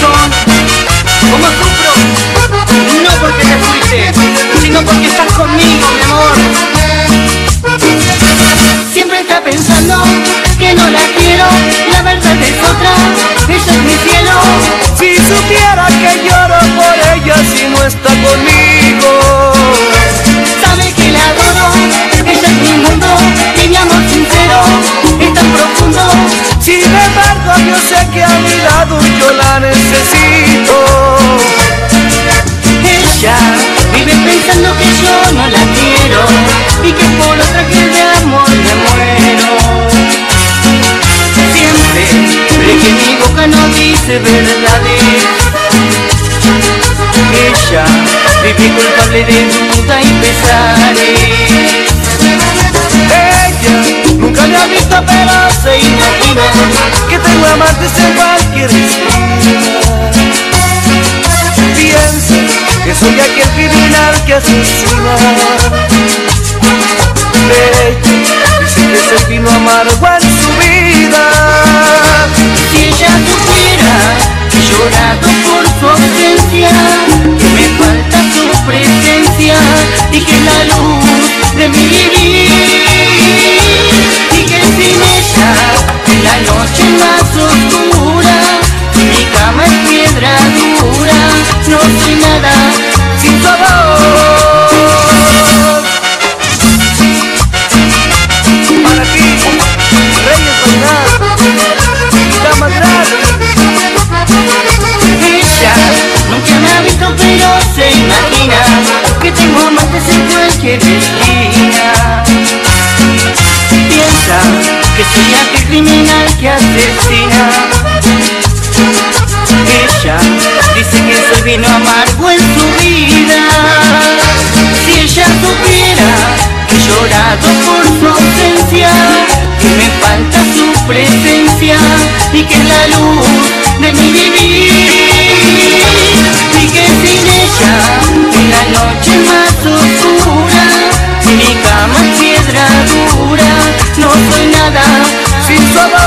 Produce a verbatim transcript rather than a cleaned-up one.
corazón. ¿Cómo sufro? No porque te fuiste, sino porque estás conmigo, mi amor. Siempre está pensando que no la quiero, la verdad es otra, ella es mi cielo. Si supiera que lloro por ella si no está conmigo. Sabe que la adoro, ella es mi mundo, y mi amor sincero es tan profundo. Sin embargo yo sé que a mi lado yo la necesito. Ella vive pensando que yo no la quiero y que por otra que de amor me muero. Siempre cree que mi boca no dice verdades. Ella vive culpable de duda y pesares. Ella nunca me ha visto pero se imagina que tengo amantes en cualquier esquina. Piensa que soy aquel criminal que asesina. Ella dice que es el vino amargo en su vida. Si ella supiera que he llorado por su ausencia, que me falta su presencia y que es la luz de mi vivir, y que sin ella en la noche más oscura mi cama es piedra dura, no soy nada sin su amor. Para ti, Reyes Bailar, Cama Grande. Ella nunca me ha visto pero se imagina que tengo amantes en cualquier esquina. Piensa que soy aquel criminal que asesina. Ella dice que soy vino amargo en su vida. Si ella supiera que he llorado por su ausencia, que me falta su presencia y que es la luz de mi vivir, y que sin ella en la noche más oscura mi cama es piedra dura, no soy nada Sin su amor.